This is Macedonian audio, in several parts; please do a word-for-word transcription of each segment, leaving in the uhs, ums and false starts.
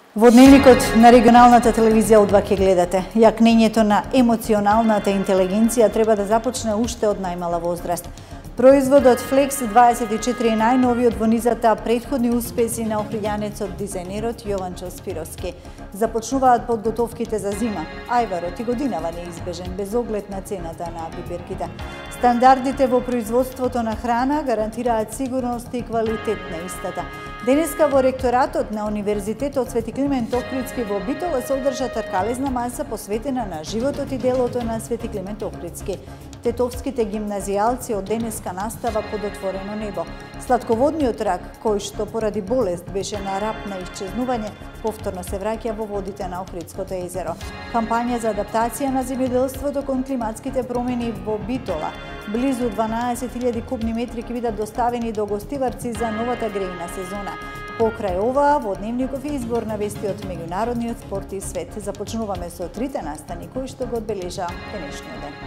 Во дневникот на регионалната телевизија У два ќе гледате. Јакнењето на емоционалната интелигенција треба да започне уште од најмала возраст. Производот Flex дваесет и четири е најновиот во низата претходни успеси на охријанецот дизајнерот Јованчо Спировски. Започнуваат подготовките за зима. Ајварот и годинава неизбежен без оглед на цената на пиперките. Стандардите во производството на храна гарантираат сигурност и квалитет на истата. Денеска во ректоратот на Универзитетот Свети Климент Охридски во Битола се одржа тркалезна маса посветена на животот и делото на Свети Климент Охридски. Тетовските гимназијалци од денеска настава под отворено небо. Сладководниот рак, кој што поради болест беше на рап на исчезнување, повторно се враќа во водите на Охридското езеро. Кампања за адаптација на земјоделството кон климатските промени во Битола. Близу дванаесет илјади кубни метри ќе бидат доставени до гостиварци за новата грејна сезона. Покрај ова, во дневников е избор на вести од меѓународниот спорт и свет. Започнуваме со трите настани кои што го одбележа денешниот ден.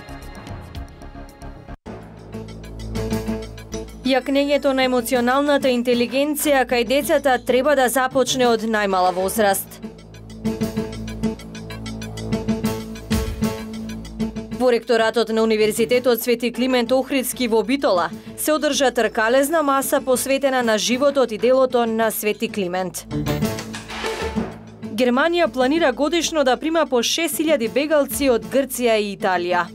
Јакнењето на емоционалната интелигенција кај децата треба да започне од најмала возраст. Во ректоратот на Универзитетот Свети Климент Охридски во Битола се одржа тркалезна маса посветена на животот и делото на Свети Климент. Германија планира годишно да прима по шест илјади бегалци од Грција и Италија.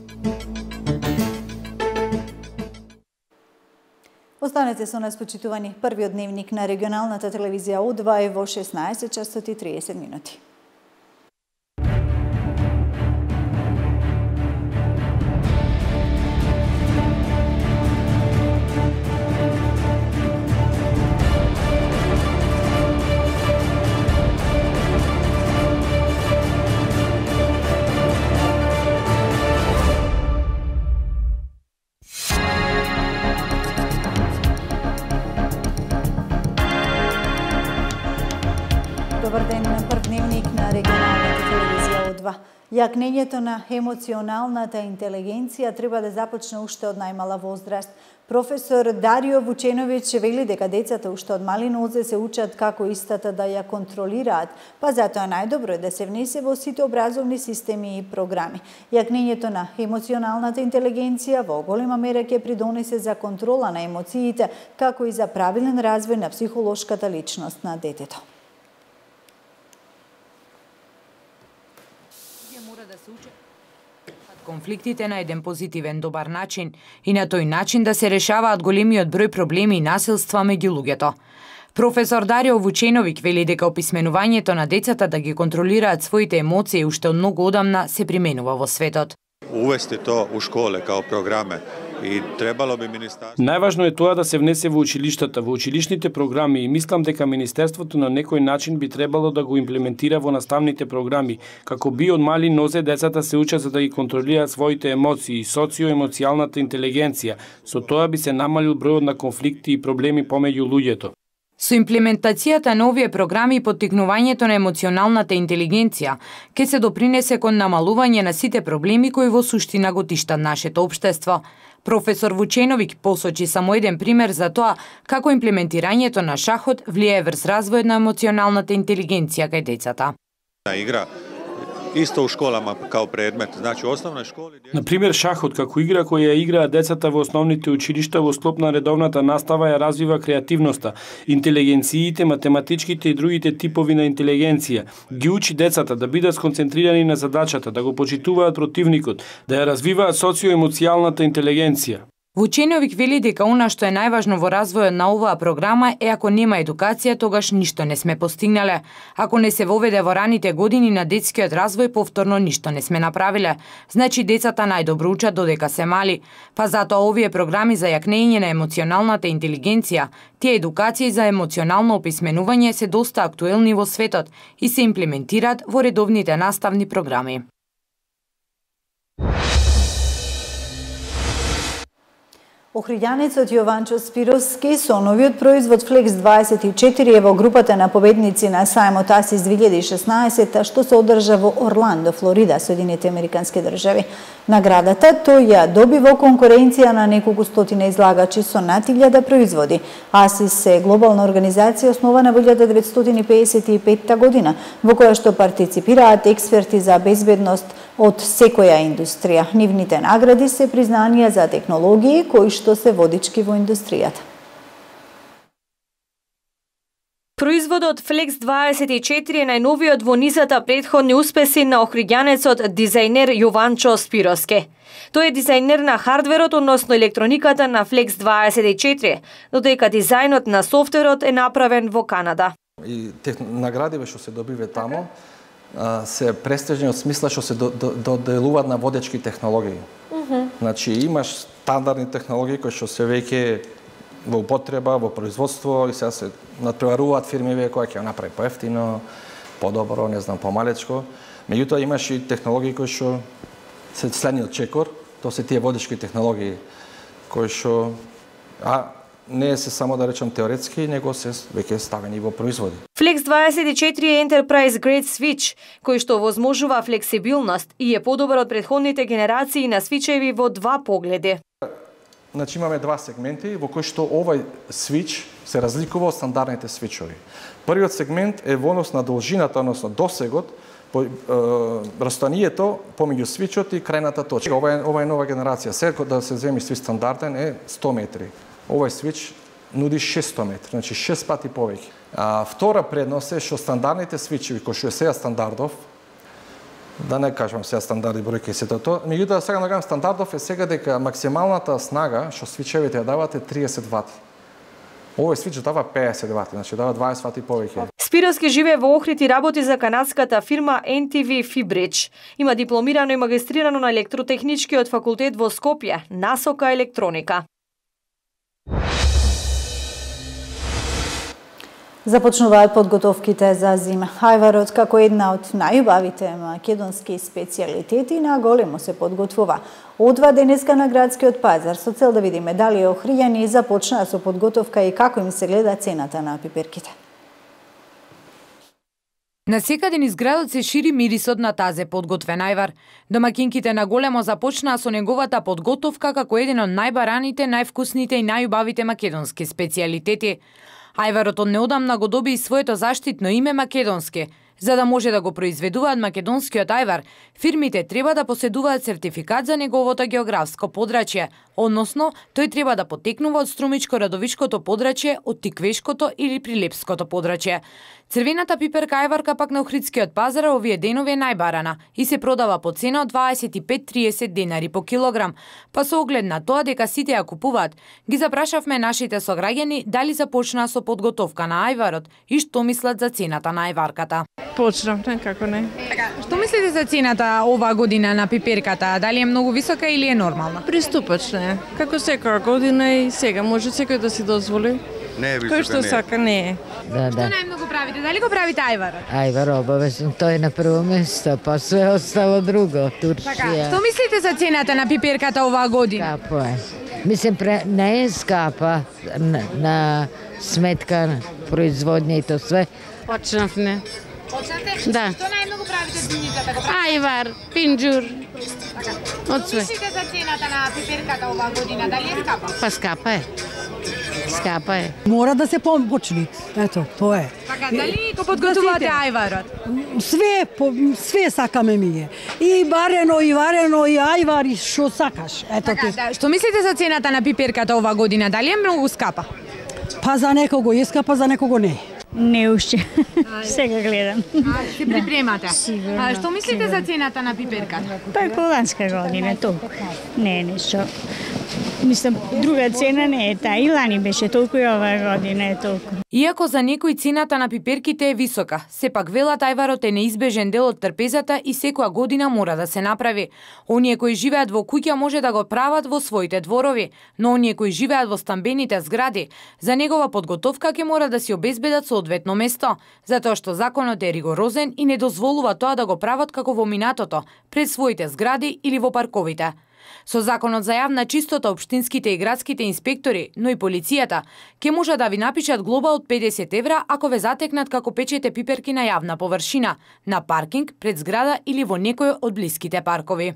Останете со нас, почитувани. Првиот дневник на регионалната телевизија У два е во шеснаесет часот и триесет минути. Добар ден, на прв дневник на регионалната телевизија У два. Јакнењето на емоционалната интелигенција треба да започне уште од најмала возраст. Професор Дарио Вученовиќ вели дека децата уште од мали нозе се учат како истата да ја контролираат, па затоа најдобро е да се внесе во сите образовни системи и програми. Јакнењето на емоционалната интелигенција во голема мера ќе придонесе за контрола на емоциите, како и за правилен развој на психолошката личност на детето. Конфликтите на еден позитивен, добар начин и на тој начин да се решаваат големиот број проблеми и насилства меѓу луѓето. Професор Дарио Вученовиќ вели дека описменувањето на децата да ги контролираат своите емоции уште од многу одамна се применува во светот. Увести то у школе као програме и требало би министерство. Најважно е тоа да се внесе во училиштата, во училишните програми и мислам дека министерството на некој начин би требало да го имплементира во наставните програми, како би од мали нозе децата се учат за да ги контролираат своите емоции и социоемоцијалната интелигенција. Со тоа би се намалил бројот на конфликти и проблеми помеѓу луѓето. Со имплементацијата на овие програми и поттикнувањето на емоционалната интелигенција ќе се допринесе кон намалување на сите проблеми кои во суштина го тиштат нашето општество. Професор Вученовиќ посочи само еден пример за тоа како имплементирањето на шахот влијае врз развојот на емоционалната интелигенција кај децата. Игра исто у школама као предмет, значи основна школа. На пример, шахот како игра која ја играат децата во основните училишта во склоп на редовната настава ја развива креативноста, интелигенциите, математичките и другите типови на интелигенција. Ги учи децата да бидат сконцентрирани на задачата, да го почитуваат противникот, да ја развиваат социоемоцијалната интелигенција. Вученовиќ вели дека она што е најважно во развојот на оваа програма е ако нема едукација, тогаш ништо не сме постигнале. Ако не се воведе во раните години на детскиот развој, повторно ништо не сме направиле. Значи децата најдобро учат додека се мали. Па затоа овие програми за јакнење на емоционалната интелигенција, тие едукации за емоционално описменување се доста актуелни во светот и се имплементираат во редовните наставни програми. Охриѓанецот Јованчо Спироски со новиот производ Флекс дваесет и четири е во групата на победници на сајмот АСИС две илјади и шеснаесетта, што се одржа во Орландо, Флорида, Соединените Американски држави. Наградата тој ја доби во конкуренција на неколку стотина излагачи со над илјада производи. АСИС е глобална организација основана во илјада деветстотини и пеесет и петта година, во која што партиципираат експерти за безбедност од секоја индустрија. Нивните награди се признанија за технологии кои што се водички во индустријата. Производот Флекс дваесет и четири е најновиот во низата претходни успеси на охриѓанецот дизајнер Јованчо Спироски. Тој е дизајнер на хардверот, односно електрониката на Флекс дваесет и четири, додека дизајнот на софтверот е направен во Канада. И тех наградиве што се добиве тамо се престижни од смисла што се доделуваат на водечки технологии. Mm -hmm. Значи имаш стандардни технологии кои што се веќе во употреба, во производство и сега се надпреваруваат фирми веќе кои ќе направи поевтино, подобро, не знам, помалечко. Меѓутоа имаш и технологии кои што се следниот чекор, тоа се тие водечки технологии кои што а не се само да речам теоретски, него се веќе ставени во производи. Флекс дваесет и четири е Enterprise Grade Switch, кој што возможува флексибилност и е подобар од претходните генерации на свичеви во два погледи. Значи имаме два сегменти во кои што овој свич се разликува од стандардните свичови. Првиот сегмент е во однос на должината, односно досегот, по, е, растојанието помеѓу свичот и крајната точка. Ова е, ова е нова генерација. Сега да се земи свич стандарден е сто метри. Овој свич нуди шестстотини метри, значи шест пати повеќе. А втора предност е што стандардните свичеви кои што е сега стандардов, да не кажам сега стандарди бројки и сето тоа, меѓутоа сега нагам стандардов е сега дека максималната снага што свичевите ја дават е триесет вати. Овој свич дава пеесет вати, значи дава дваесет вати повеќе. Спироски живее во Охрид и работи за канадската фирма Ен Ти Ви Фибридж. Има дипломирано и магистрирано на електротехничкиот факултет во Скопје, насока електроника. Започнуваат подготовките за зима. Ајварот, како една од најубавите македонски специјалитети, на големо се подготвува. Одва денеска на градскиот пазар со цел да видиме дали охријани започнаа со подготовка и како им се гледа цената на пиперките. Насекаде низ градот се шири мирисот на тазе подготвен ајвар. Домакинките на големо започнаа со неговата подготовка како еден од најбараните, највкусните и најубавите македонски специјалитети. Ајварот од неодамна го доби и своето заштитно име македонски. За да може да го произведуваат македонскиот ајвар, фирмите треба да поседуваат сертификат за неговото географско подрачје, односно тој треба да потекнува од струмичко-радовишкото подрачје, од тиквешкото или прилепското подрачје. Црвената пиперка ајварка пак на охридскиот пазар овие денови е најбарана и се продава по цена од дваесет и пет до триесет денари по килограм. Па со оглед на тоа дека сите ја купуваат, ги запрашавме нашите сограѓани дали започнаа со подготовка на ајварот и што мислат за цената на ајварката. Почнав, не, како не. Така, што мислите за цената оваа година на пиперката? Дали е многу висока или е нормална? Приступачна е. Како секоја година и сега може секој да си дозволи. Не е висока, Кој што не. сака не е. Да, Што да. најмногу правите? Дали го правите ајварот? Ајвар обавезно, тој е на прво место, па све остало друго, Така, Турција. што мислите за цената на пиперката оваа година? Скапо е. Мислам, пре- не е скапа на, на сметка на производња и то све. Почнав не. Почнате? Да. Што најмногу правите дзињата? Го правите? Ајвар, пинџур, од Што све. мислите за цената на пиперката оваа година? Дали е скапа? Па скапа е. Скапа е. Мора да се помочни. Ето, тоа е. Така, дали го подготувате ајварот? Све, по, све сакаме ние. И барено, и варено, и ајвар, и што сакаш. Ето Така, ти. да, што мислите за цената на пиперката оваа година? Дали е многу скапа? Па за некого иска, па за некого не. Не уште. Сега гледам. Се припремате? Сигурно. А, што мислите за цената на пиперката? Па е коланска година, толку. Не е нешто. Мислам, друга цена не е таа. И лани беше толку и оваа година е толку. Иако за некои цената на пиперките е висока, сепак велат ајварот е неизбежен дел од трпезата и секоја година мора да се направи. Оние кои живеат во куќа може да го прават во своите дворови, но оние кои живеат во стамбените згради, за негова подготовка ќе мора да си обезбедат соодветно место, затоа што законот е ригорозен и не дозволува тоа да го прават како во минатото, пред своите згради или во парковите. Со законот за јавна чистота, општинските и градските инспектори, но и полицијата, ќе може да ви напишат глоба од педесет евра ако ве затекнат како печете пиперки на јавна површина, на паркинг, пред зграда или во некој од блиските паркови.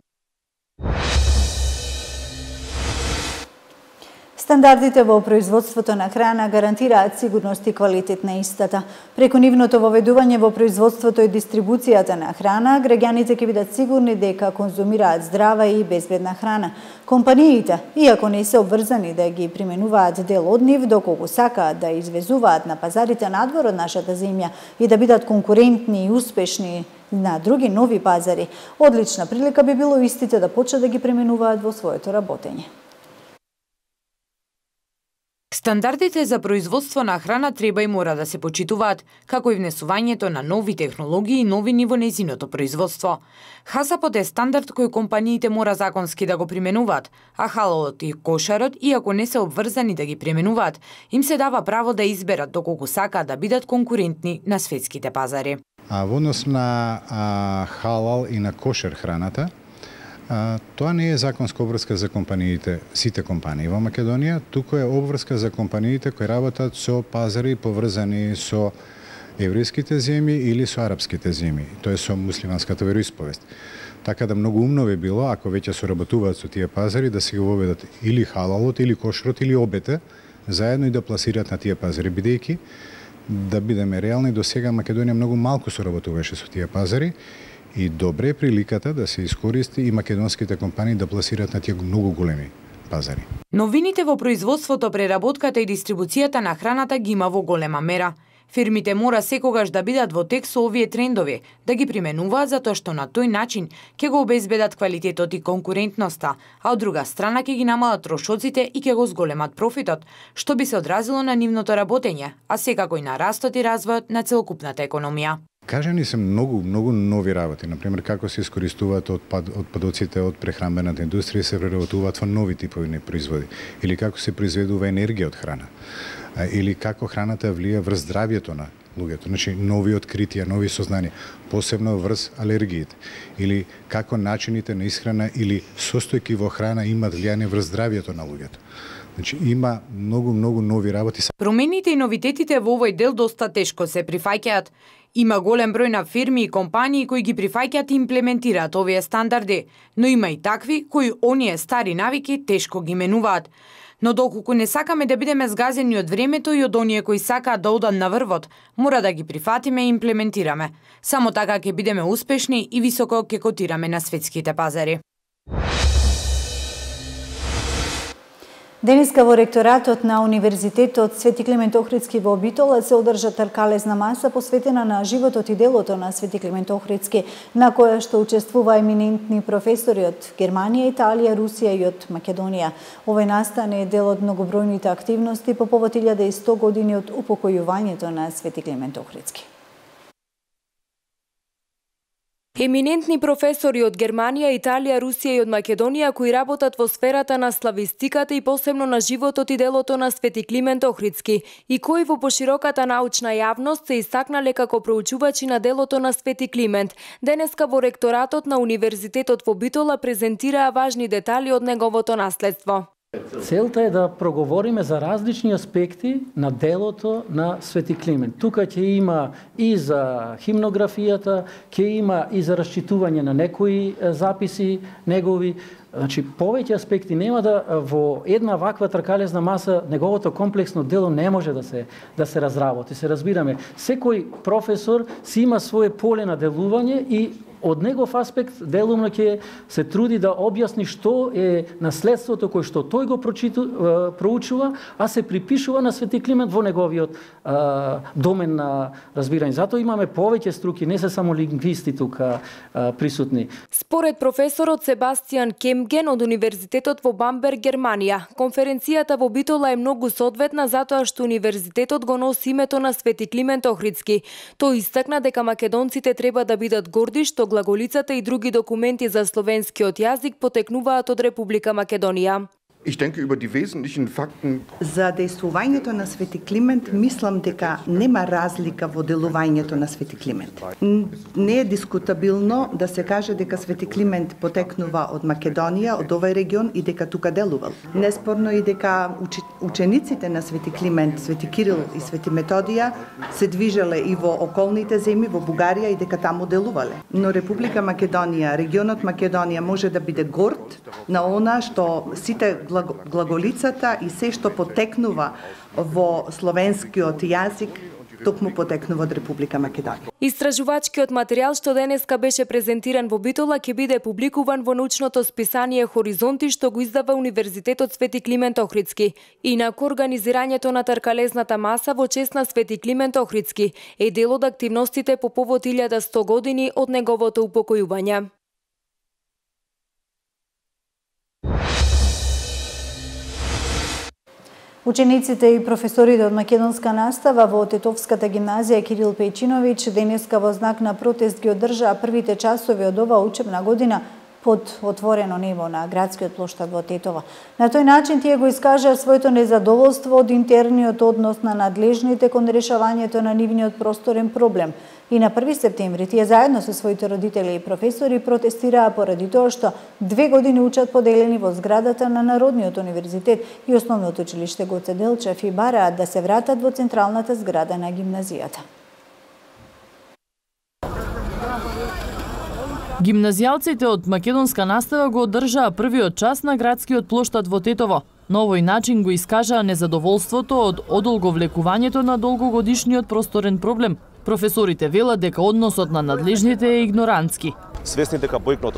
Стандардите во производството на храна гарантираат сигурност и квалитет на истата. Преку нивното воведување во производството и дистрибуцијата на храна, граѓаните ќе бидат сигурни дека конзумираат здрава и безбедна храна. Компаниите, иако не се обврзани да ги применуваат дел од нив, доколку сакаат да извезуваат на пазарите надвор од нашата земја и да бидат конкурентни и успешни на други нови пазари, одлична прилика би било истите да почнат да ги применуваат во своето работење. Стандардите за производство на храна треба и мора да се почитуваат, како и внесувањето на нови технологии и новини во нејзиното производство. Хасапот е стандард кој компаниите мора законски да го применуваат, а халалот и кошарот, иако не се обврзани да ги применуваат, им се дава право да изберат доколку сакаат да бидат конкурентни на светските пазари. А во однос на а, халал и на кошер храната, А, тоа не е законска обврска за компаниите, сите компании во Македонија, туку е обврска за компаниите кои работат со пазари поврзани со еврејските земји или со арапските земји, тоа е со муслиманската вероисповест. Така да многу умно би било, ако веќе соработуваат со тие пазари, да се го воведат или халалот, или кошерот, или обете, заедно и да пласираат на тие пазари, бидејќи, да бидеме реални, до сега Македонија многу малку соработуваше со тие пазари, и добре е приликата да се искористи и македонските компании да пласираат на тие многу големи пазари. Новините во производството, преработката и дистрибуцијата на храната ги има во голема мера. Фирмите мора секогаш да бидат во тек со овие трендови, да ги применуваат затоа што на тој начин ќе го обезбедат квалитетот и конкурентноста, а од друга страна ќе ги намалат трошоците и ќе го зголемат профитот, што би се одразило на нивното работење, а секако и на растот и развојот на целокупната економија. Кажани се многу, многу нови работи, например како се искористуваат отпад, отпадоците од прехранбената индустрија и се преработуваат во нови типови производи, или како се произведува енергија од храна, или како храната влија врз здравјето на луѓето, значи нови откритија, нови сознанија, посебно врз алергиите, или како начините на исхрана или состојки во храна имаат влијание врз здравјето на луѓето. Значи има многу, многу нови работи. Промените и новитетите во овој дел доста тешко се прифаќаат. Има голем број на фирми и компании кои ги прифаќаат и имплементираат овие стандарди, но има и такви кои оние стари навики тешко ги менуваат. Но доколку не сакаме да бидеме згазени од времето и од оние кои сакаат да одат на врвот, мора да ги прифатиме и имплементираме. Само така ќе бидеме успешни и високо ќе котираме на светските пазари. Денеска во ректоратот на Универзитетот Свети Климент Охридски во Битола се одржа тркалезна маса посветена на животот и делото на Свети Климент Охридски, на која што учествува еминентни професори од Германија, Италија, Русија и од Македонија. Овој настан е дел од многобројните активности по повод илјада и сто години од упокојувањето на Свети Климент Охридски. Еминентни професори од Германија, Италија, Русија и од Македонија кои работат во сферата на славистиката и посебно на животот и делото на Свети Климент Охридски и кои во пошироката научна јавност се истакнале како проучувачи на делото на Свети Климент, денеска во ректоратот на Универзитетот во Битола презентираа важни детали од неговото наследство. Целта е да проговориме за различни аспекти на делото на Свети Климент. Тука ќе има и за химнографијата, ќе има и за расчитување на некои записи негови. Значи, повеќе аспекти нема да во една ваква тркалезна маса неговото комплексно дело не може да се да се разработи. Се разбираме, секој професор си има свое поле на делување и од негов аспект делумно ќе се труди да објасни што е наследството кој што тој го прочиту, проучува, а се припишува на Свети Климент во неговиот а, домен на разбирање. Затоа имаме повеќе струки, не се само лингвисти тука а, присутни. Според професорот Себастијан Кемген од Универзитетот во Бамберг, Германија, конференцијата во Битола е многу соодветна затоа што универзитетот го носи името на Свети Климент Охридски. Тој истакна дека македонците треба да бидат горди што глаголицата и други документи за словенскиот јазик потекнуваат од Република Македонија. Ich denke, über die wesentlichen Fakten. За дејствувањето на Свети Климент мислам дека нема разлика во делувањето на Свети Климент. Не е дискутабилно да се каже дека Свети Климент потекнува од Македонија, од овој регион и дека тука делувал. Неспорно и дека учениците на Свети Климент, Свети Кирил и Свети Методија се движеле и во околните земји, во Бугарија и дека таму делувале. Но Република Македонија, регионот Македонија може да биде горд на она што сите глаголицата и се што потекнува во словенскиот јазик токму потекнува од Република Македонија. Истражувачкиот материјал што денеска беше презентиран во Битола ќе биде публикуван во научното списание Хоризонти што го издава Универзитетот Свети Климент Охридски. Инаку организирањето на тркалезната маса во чест на Свети Климент Охридски е дел од активностите по повод илјада сто години од неговото упокојување. Учениците и професорите од македонска настава во Тетовската гимназија Кирил Пејчиновиќ денеска во знак на протест ги одржаа првите часови од оваа учебна година под отворено небо на градскиот плоштад во Тетово. На тој начин тие го искажаа своето незадоволство од интерниот однос на надлежните кон решавањето на нивниот просторен проблем. И на први септември тие заедно со своите родители и професори протестираа поради тоа што две години учат поделени во зградата на Народниот универзитет и Основното училиште Гоце Делчев и бараат да се вратат во централната зграда на гимназијата. Гимназијалците од македонска настава го одржаа првиот час на градскиот плоштад во Тетово. На овој начин го искажаа незадоволството од одолговлекувањето на долгогодишниот просторен проблем. Професорите велат дека односот на надлежните е игнорантски. Свесни дека бојкнотот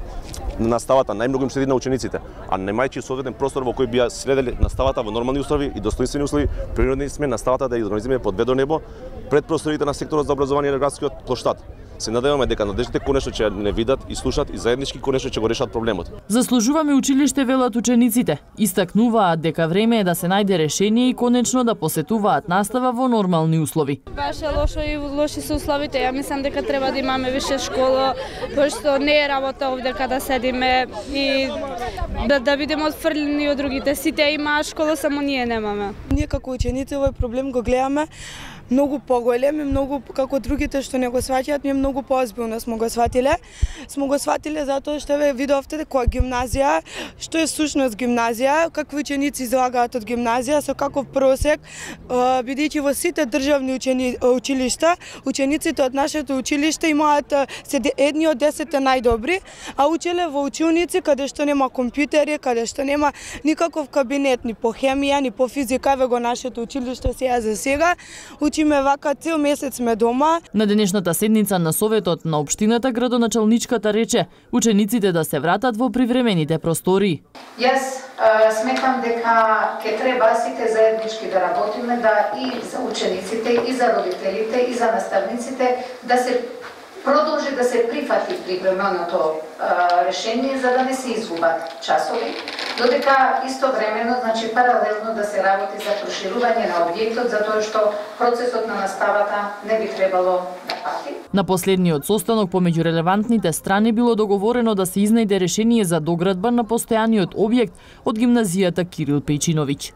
на наставата најмногу им седи на учениците, а немајќи соодветен простор во кој би следели наставата во нормални услови и достоинствени услови, природни сме наставата да ја организираме под ведро небо пред просторите на секторот за образование на градскиот плоштад. Се надеваме дека надлежните конечно ќе не видат и слушат и заеднички конечно ќе го решат проблемот. Заслужуваме училиште, велат учениците. Истакнуваат дека време е да се најде решение и конечно да посетуваат настава во нормални услови. Баше лошо и лоши се условите. Ја мислам дека треба да имаме више школа, пошто не е работа овде када седиме и да, да бидеме отфрлени од другите. Сите имаат школа, само ние немаме. Ние како ученици овој проблем го гледаме многу поголем и многу како другите што не го сваќаат, ние многу поозбилно смо го сватиле. Смо го сватиле затоа што ве видовте дека гимназија, што е сушност гимназија, какви ученици излагаат од гимназија, со каков просек, бидејќи во сите државни учени, училишта, учениците од нашето училиште имаат се едни од десетте најдобри, а учеле во училници каде што нема компјутери, каде што нема никаков кабинет ни по хемија, ни по физика, ве го нашето училиште сега за сега. Учиме вака цел месец сме дома. На денешната седница на Советот на општината градоначалничката рече учениците да се вратат во привремените простори. Јас а, сметам дека ќе треба сите заеднички да работиме, да и за учениците, и за родителите, и за наставниците да се продолжи да се прифати привременото решение за да не се изгубат часови, додека истовремено, значи паралелно да се работи за проширување на објектот, затоа што процесот на наставата не би требало да пати. На последниот состанок помеѓу релевантните страни било договорено да се изнајде решение за доградба на постојаниот објект од гимназијата Кирил Пејчиновиќ.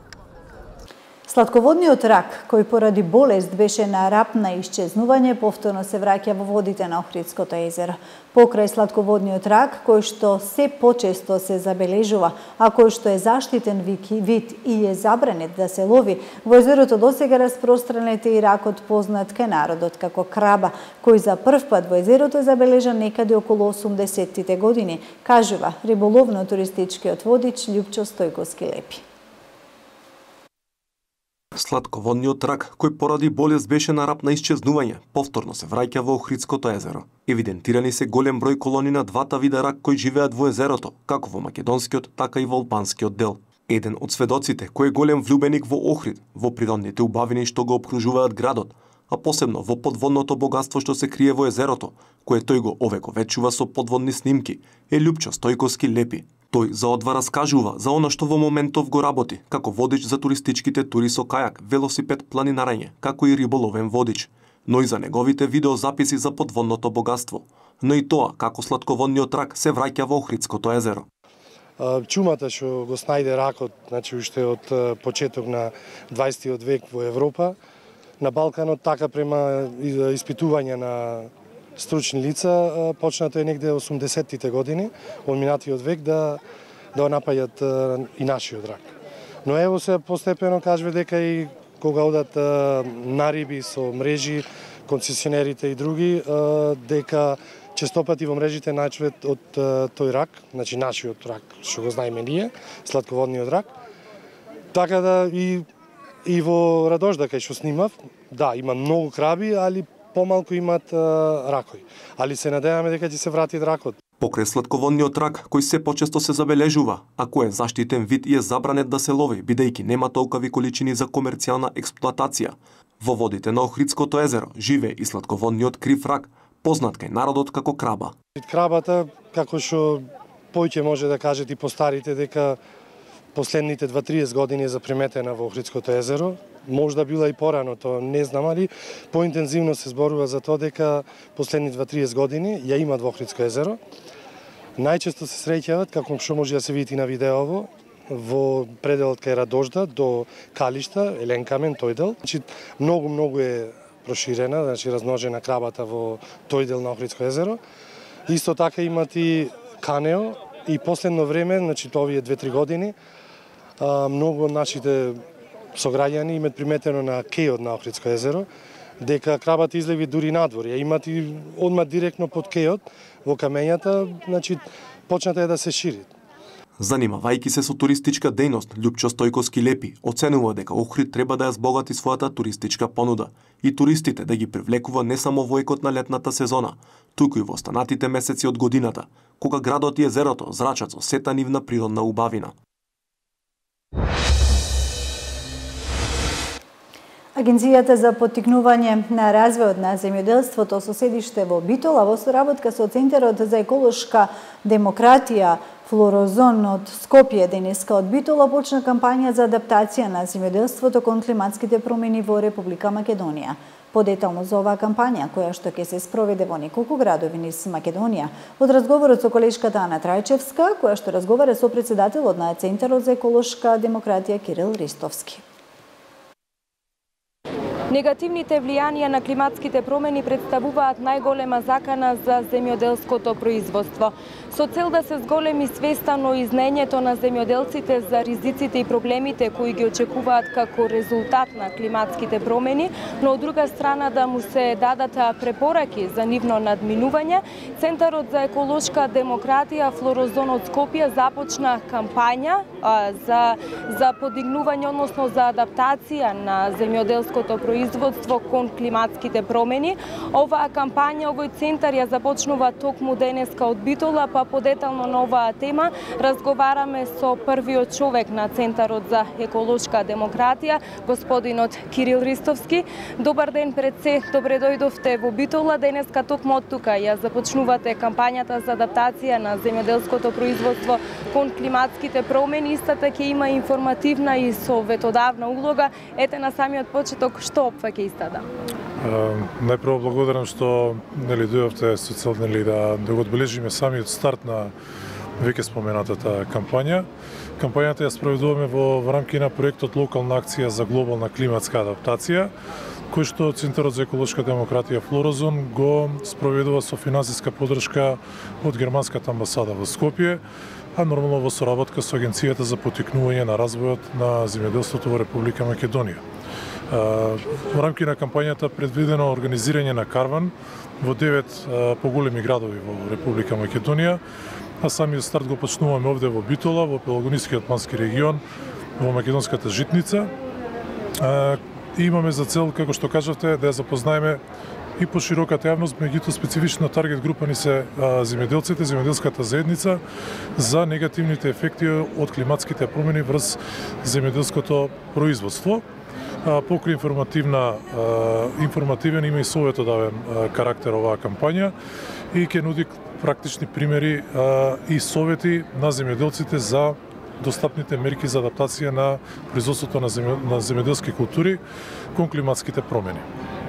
Сладководниот рак, кој поради болест беше на рап на исчезнување, повторно се враќа во водите на Охридското езеро. Покрај сладководниот рак, кој што се почесто се забележува, а кој што е заштитен вид и е забранет да се лови, во езерото досега распространет и ракот познат кај народот како краба, кој за прв пат во езерото е забележан некаде околу осумдесеттите години, кажува риболовно-туристичкиот водич Љупчо Стојковски Лепи. Сладководниот рак, кој поради болест беше на рап на исчезнување, повторно се враќа во Охридското езеро. Евидентирани се голем број колони на двата вида рак кои живеат во езерото, како во македонскиот, така и во албанскиот дел. Еден од сведоците, кој е голем влюбеник во Охрид, во природните убавини што го окружуваат градот, а посебно во подводното богатство што се крие во езерото, кое тој го овековечува со подводни снимки, е Љупчо Стојковски Лепи. Тој заодва раскажува за она што во моментов го работи, како водич за туристичките тури со кајак, велосипед, планинарење, како и риболовен водич, но и за неговите видеозаписи за подводното богатство, но и тоа како сладководниот рак се враќа во Охридското езеро. Чумата што го снајде ракот, значи уште од почеток на дваесеттиот век во Европа, на Балканот, така према испитување на стручни лица, почнато е негде осумдесеттите години, од минатиот век, да, да напаѓат и нашиот рак. Но ево се постепено кажува дека и кога одат нариби со мрежи, концесионерите и други, дека честопати во мрежите најчвет од тој рак, значи нашиот рак, што го знаеме ние, сладководниот рак. Така да и и во Радожда кај што снимав, да, има многу краби, али помалку имат а, ракои. Али се надеваме дека ќе се врати ракот. Покрај сладководниот рак, кој се почесто се забележува, а кој е заштитен вид и е забранет да се лови, бидејќи нема толкави количини за комерцијална експлоатација. Во водите на Охридското езеро живее и сладководниот крив рак, познат кај народот како краба. Крабата, како што поќе може да кажат и постарите, дека последните дваесет години е заприметена во Охридското езеро, можда била и порано, то не знам, али поинтензивно се зборува за тоа дека последни дваесет години ја имат во Охридско езеро. Најчесто се среќават, како што може да се види на видеово, во пределот кај Радожда до Калишта, Еленкамен, тој дел. Значи, многу, многу е проширена, значи размножена крабата во тој дел на Охридско езеро. Исто така имат и канео и последно време, значи овие две-три години, многу од нашите сограѓани имат приметено на кејот на Охридско езеро, дека крабата излеви дури надвор. Ја имат и одма директно под кејот, во камењата, значи почната е да се шири. Занимавајќи се со туристичка дејност, Лјупчо Стојковски Лепи оценува дека Охрид треба да ја збогати својата туристичка понуда и туристите да ги привлекува не само во екот на летната сезона, туку и во останатите месеци од годината, кога градот и езерото зрачат со сета нивна природна убавина. Агенцијата за поттикнување на развојот на земјоделството со седиште во Битола во соработка со Центарот за еколошка демократија Флорозон од Скопје денеска од Битола почна кампања за адаптација на земјоделството кон климатските промени во Република Македонија. Подетално за оваа кампања, која што ќе се спроведе во неколку градови низ Македонија, од разговорот со колешката Ана Трајчевска, која што разговара со претседателот на Центарот за еколошка демократија Кирил Ристовски. Негативните влијанија на климатските промени представуваат најголема закана за земјоделското производство. Со цел да се зголеми свеста, но и знаењето на земјоделците за ризиците и проблемите кои ги очекуваат како резултат на климатските промени, но од друга страна да му се дадат препораки за нивно надминување, Центарот за еколошка демократија Флорозон од Скопје започна кампања а, за, за подигнување, односно за адаптација на земјоделското производство кон климатските промени. Оваа кампања, овој центар ја започнува токму денеска од Битола, па подетално на оваа тема разговараме со првиот човек на Центарот за еколошка демократија, господинот Кирил Ристовски. Добар ден пред се, добре дојдовте во Битола. Денеска токму од тука ја започнувате кампањата за адаптација на земјоделското производство кон климатските промени. Истата ќе има информативна и советодавна улога. Ете на самиот почеток што опфаќа истата? Најпрво благодарам што нели дојдовте со цел нели да да го одбележиме самиот старт на веќе споменатата кампања. Кампањата ја спроведуваме во, во рамки на проектот Локална акција за глобална климатска адаптација, кој што Центарот за еколошка демократија Флорозон го спроведува со финансиска поддршка од германската амбасада во Скопје, а нормално во соработка со Агенцијата за поттикнување на развојот на земјоделството во Република Македонија. Во рамки на кампањата предвидено организирање на карван во девет поголеми градови во Република Македонија, а самиот старт го почнуваме овде во Битола, во Пелагонискиот плански регион, во Македонската житница. И имаме за цел, како што кажавте, да ја запознаеме и по широката јавност, меѓутоа специфична таргет група ни се земјоделците, земјоделската заедница за негативните ефекти од климатските промени врз земјоделското производство. Покрај информативна, информативен има и советодавен карактер оваа кампања и ќе нуди практични примери и совети на земјоделците за достапните мерки за адаптација на производството на земјоделски култури кон климатските промени.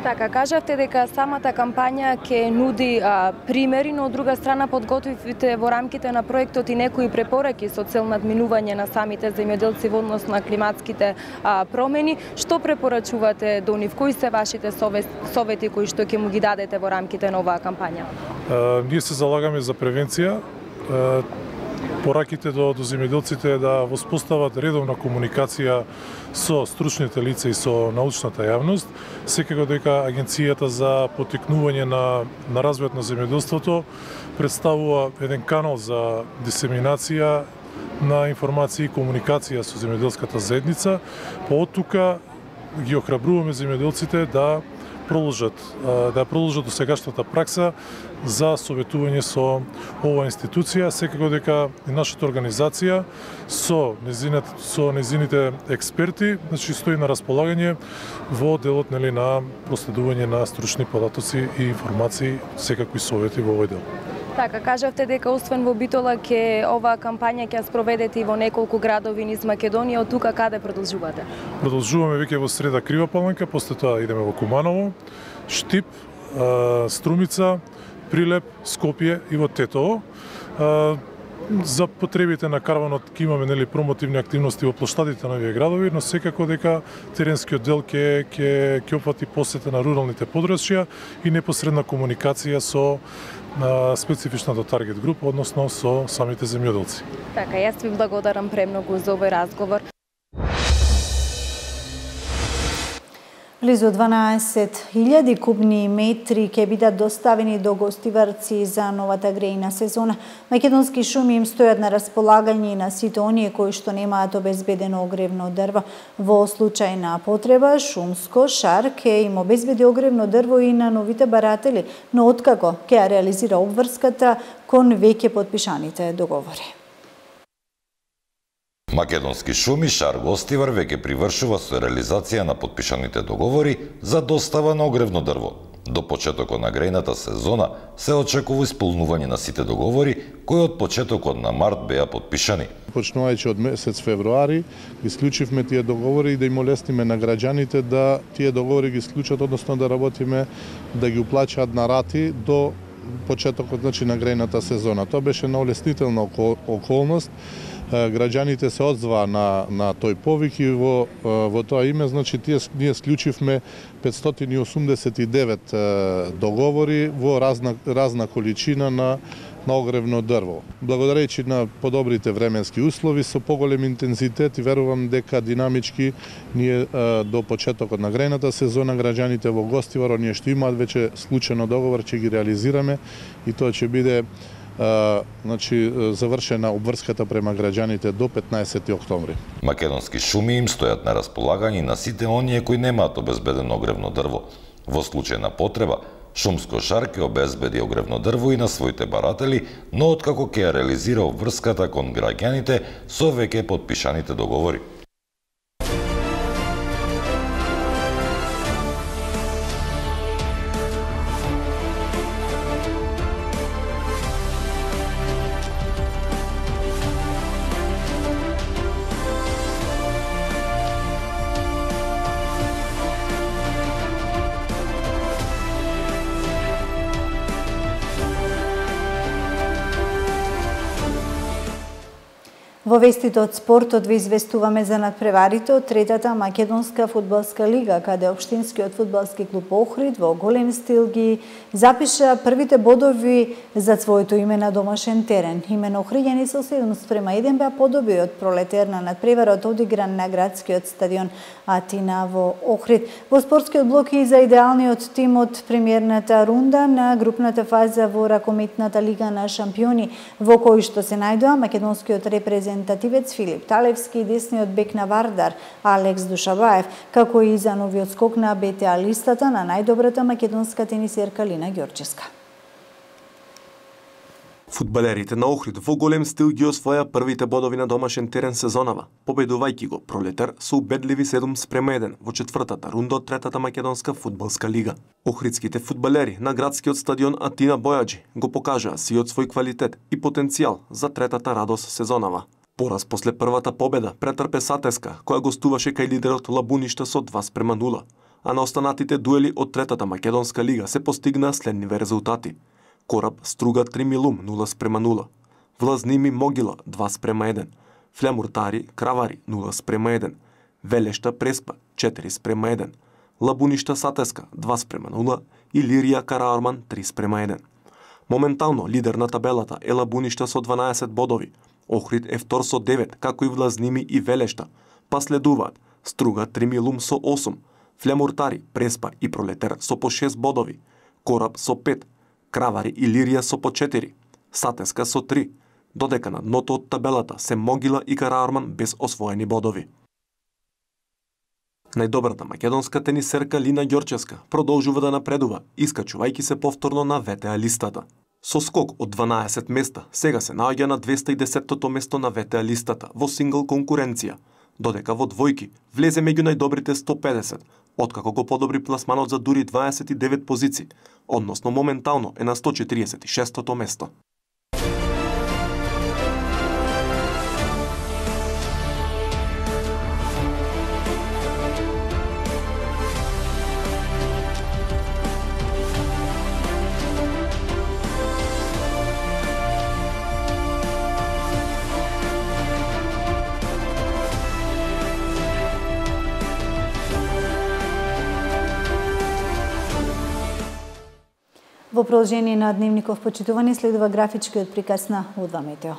Така, кажавте дека самата кампања ќе нуди а, примери, но од друга страна подготвивте во рамките на проектот и некои препораки со цел надминување на самите земјоделци во однос на климатските а, промени. Што препорачувате до нив? Кои се вашите совети кои што ќе му ги дадете во рамките на оваа кампања? А, ние се залагаме за превенција. А, пораките до, до земјоделците да воспостават редовна комуникација со стручните лица и со научната јавност. Секако дека Агенцијата за поттикнување на, на развојот на земјоделството представува еден канал за дисеминација на информации и комуникација со земјоделската заедница. По оттука ги охрабруваме земјоделците да продолжат да продолжат досегашната пракса за советување со оваа институција, секако дека и нашата организација со незините со незините експерти, значи стои на располагање во делот нели на проследување на стручни податоци и информации, секакви совети во овој дел. Така, кажавте дека освен во Битола ќе оваа кампања ќе ја спроведете и во неколку градови низ Македонија, од тука каде продолжувате? Продолжуваме веќе во Среда Крива Паланка, после тоа идеме во Куманово, Штип, Струмица, Прилеп, Скопје и во Тетово. За потребите на караванот ќе имаме нели промотивни активности во плоштадите на овие градови, но секако дека теренскиот дел ќе ќе ќе опфати посета на руралните подрачја и непосредна комуникација со на специфичната таргет група, односно со самите земјоделци. Така, јас ви благодарам премногу за овој разговор. Близу дванаесет илјади кубни метри ќе бидат доставени до гостиварци за новата грејна сезона. Македонски шуми им стојат на располагање на сите оние кои што немаат обезбедено огревно дрво. Во случај на потреба, Шумско Шар ќе им обезбеди огревно дрво и на новите баратели, но откако ќе ја реализира обврската кон веќе потпишаните договори. Македонски шуми Шар Гостивар веќе привршува со реализација на потпишаните договори за достава на огревно дрво. До почетокот на грејната сезона се очекува исполнување на сите договори кои од почетокот на март беа потпишани. Почнувајќи од месец февруари, исклучивме тие договори и да им олесниме на граѓаните да тие договори ги исклучат, односно да работиме да ги уплаќаат на рати до почетокот значи на грејната сезона. Тоа беше наолеснителна околност. Граѓаните се одзваа на на тој повик и во во тоа име значи тие ние склучивме петстотини и осумдесет и девет договори во разна разна количина на на огревно дрво. Благодарејќи на подобрите временски услови со поголем интензитет и верувам дека динамички ние до почетокот на грејната сезона граѓаните во Гостивар оние што имаат веќе склучено договор ќе ги реализираме и тоа ќе биде Uh, значи, завршена обврската према граѓаните до петнаесети октомври. Македонски шуми им стојат на располагање на сите оние кои немаат обезбедено огревно дрво. Во случај на потреба, Шумско Шар ќе обезбеди огревно дрво и на своите баратели, но откако ќе ја реализира обврската кон граѓаните со веќе потпишаните договори. Во вестите од спортот ви известуваме за надпреварите од третата македонска фудбалска лига, каде општинскиот фудбалски клуб Охрид во голем стил ги запиша првите бодови за своето име на домашен терен. Имено Охриѓани со седум спрема еден беа подоби од пролетерна надпреварот одигран на градскиот стадион Атина во Охрид. Во спортскиот блок и за идеалниот тим од премиерната рунда на групната фаза во ракометната лига на шампиони, во кој што се најдоа македонскиот репрезентативец Филип Талевски и десниот бек на Вардар Алекс Душабаев, како и за новиот скок на БТА листата на најдобрата македонска тенисерка Лина Ѓорческа. Фудбалерите на Охрид во голем стил ги освоја првите бодови на домашен терен сезонава, победувајќи го Пролетар со убедливи седум спрема еден во четвртата рунда од третата македонска фудбалска лига. Охридските фудбалери на градскиот стадион Атина Бојаджи го покажаа сиот свој квалитет и потенцијал за третата радост сезонава. Пораз после првата победа претрпе Сатеска, која гостуваше кај лидерот Лабуништа со два спрема нула, а на останатите дуели од третата македонска лига се постигнаа следниве резултати. Кораб Струга Тримилум нула спрема нула, Влазними Могила два спрема еден, Флемуртари Кравари нула спрема еден, Велешта Преспа четири спрема еден, Лабуништа Сатеска два спрема нула и Лирија Караорман три спрема еден. Моментално лидер на табелата е Лабуништа со дванаесет бодови, Охрид е втор со девет, како и Влазними и Велешта, па следуваат Струга Тримилум со осум, Флемуртари, Преспа и Пролетер со по шест бодови, Кораб со пет, Кравари и Лирија со по четири, Сатеска со три, додека на дното од табелата се Могила и Караорман без освоени бодови. Најдобрата македонска тенисерка Лина Ѓорчевска продолжува да напредува, искачувајќи се повторно на ВТА листата. Со скок од дванаесет места, сега се наоѓа на двеста и десеттото место на ВТА листата во сингл конкуренција, додека во двојки влезе меѓу најдобрите сто педесет, откако го подобри пласманот за дури дваесет и девет позиции, односно моментално е на сто четиридесет и шестото место. Во продолжение на Дневников почитувани следува графичкиот приказ на Удва Метео.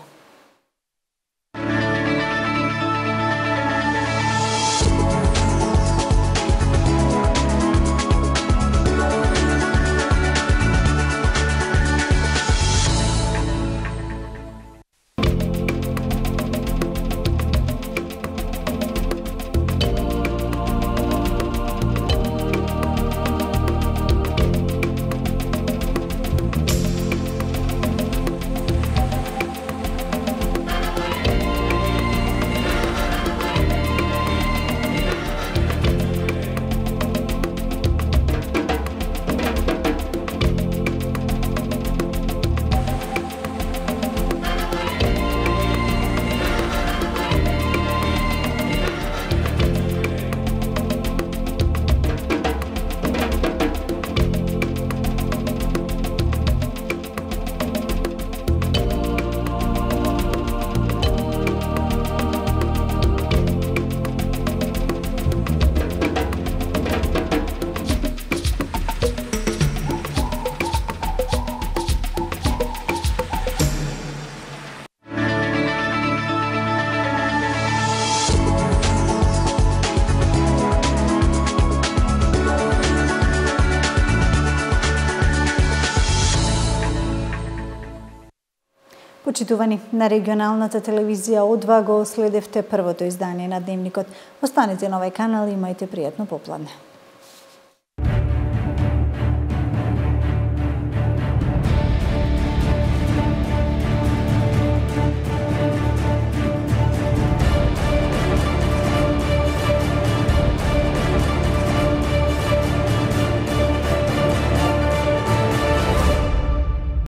Почитувани, на регионалната телевизија О2 го следевте првото издание на Дневникот. Останете на овој канал и имајте пријатно попладне.